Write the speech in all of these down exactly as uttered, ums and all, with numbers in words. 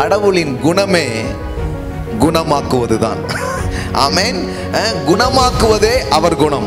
கடவுளின் குணமே குணமாக்குவதுதான். ஆமென். குணமாக்குவதே அவர் குணம்.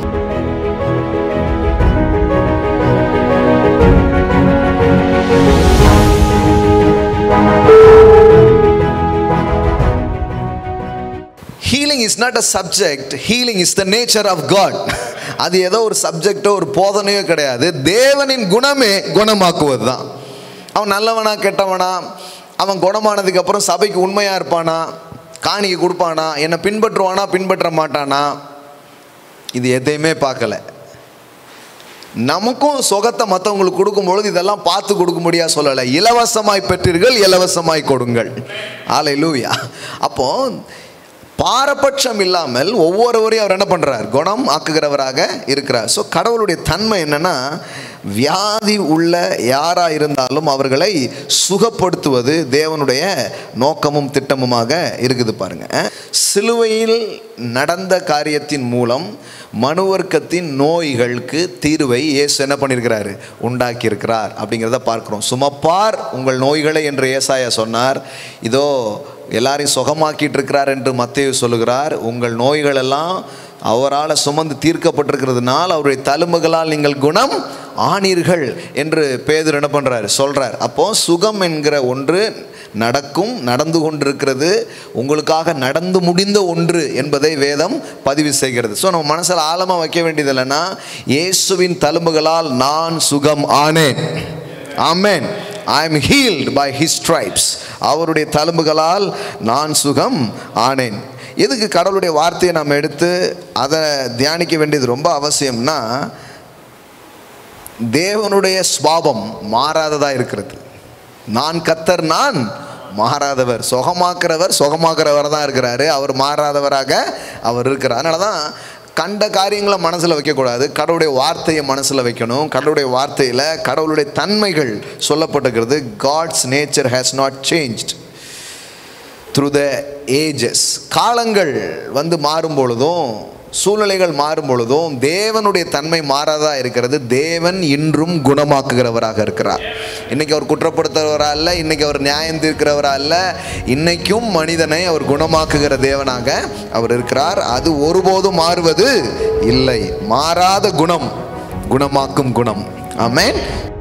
Healing is not a subject, healing is the nature of God. அது ஏதோ ஒரு சப்ஜெக்டோ ஒரு போதனையோ கிடையாது. தேவனின் குணமே குணமாக்குவது தான். அவன் நல்லவனா கெட்டவனா, அவன் குணமானதுக்கு அப்புறம் சபைக்கு உண்மையா இருப்பானா, காணிக்கை கொடுப்பானா, என்னை பின்பற்றுவானா பின்பற்ற மாட்டானா, இது எதையுமே பார்க்கல. நமக்கும் சுகத்தை மற்றவங்களுக்கு கொடுக்கும்பொழுது இதெல்லாம் பார்த்து கொடுக்க முடியா சொல்லலை. இலவசமாய் பெற்றீர்கள், இலவசமாய் கொடுங்கள். அல்லேலூயா. அப்போ பாரபட்சம் இல்லாமல் ஒவ்வொருவரையும் அவர் என்ன பண்ணுறார்? குணம் ஆக்குகிறவராக இருக்கிறார். ஸோ கடவுளுடைய தன்மை என்னன்னா, வியாதி உள்ள யாராக இருந்தாலும் அவர்களை சுகப்படுத்துவது தேவனுடைய நோக்கமும் திட்டமுமாக இருக்குது. பாருங்க, சிலுவையில் நடந்த காரியத்தின் மூலம் மனுவர்க்கத்தின் நோய்களுக்கு தீர்வை இயேசு என்ன பண்ணியிருக்கிறாரு? உண்டாக்கி இருக்கிறார் அப்படிங்கிறத பார்க்கிறோம். சுமப்பார் உங்கள் நோய்களை என்று ஏசாயா சொன்னார். இதோ எல்லாரையும் சுகமாக்கிட்டு இருக்கிறார் என்று மத்தேயு சொல்லுகிறார். உங்கள் நோய்கள் எல்லாம் அவரால் சுமந்து தீர்க்கப்பட்டிருக்கிறதுனால் அவருடைய தழும்புகளால் நீங்கள் குணம் ஆனீர்கள் என்று பேதுரு என்ன பண்ணுறாரு? சொல்கிறார். அப்போது சுகம் என்கிற ஒன்று நடக்கும், நடந்து கொண்டிருக்கிறது, உங்களுக்காக நடந்து முடிந்த ஒன்று என்பதை வேதம் பதிவு செய்கிறது. ஸோ நம்ம மனசில் ஆழமாக வைக்க வேண்டியது இல்லைன்னா, இயேசுவின் தழும்புகளால் நான் சுகம் ஆனேன். ஆமென். I am healed by his stripes. அவருடைய தழும்புகளால் நான் சுகம் ஆனேன். எதுக்கு கடவுளுடைய வார்த்தையை நாம் எடுத்து அதை தியானிக்க வேண்டியது ரொம்ப அவசியம்னா, தேவனுடைய சுபாவம் மாறாததாக இருக்கிறது. நான் கர்த்தர், நான் மாறாதவர். சுகமாக்குறவர் சுகமாக்குறவர் தான் இருக்கிறாரு. அவர் மாறாதவராக அவர் இருக்கிறார். அதனால தான் கண்ட காரியங்களை மனசில் வைக்கக்கூடாது, கடவுளுடைய வார்த்தையை மனசில் வைக்கணும். கடவுளுடைய வார்த்தையில் கடவுளுடைய தன்மைகள் சொல்லப்பட்டிருக்கிறது. God's nature has not changed through the ages. காலங்கள் வந்து மாறும் பொழுதும் சூழ்நிலைகள் மாறும் பொழுதும் தேவனுடைய தன்மை மாறாதான் இருக்கிறது. தேவன் இன்றும் குணமாக்குகிறவராக இருக்கிறார். இன்னைக்கு அவர் குற்றப்படுத்துகிறவரா இல்லை, இன்னைக்கு அவர் நியாயம் தீர்க்கிறவரா இல்லை, இன்னைக்கும் மனிதனை அவர் குணமாக்குகிற தேவனாக அவர் இருக்கிறார். அது ஒருபோதும் மாறுவது இல்லை. மாறாத குணம், குணமாக்கும் குணம். ஆமென்.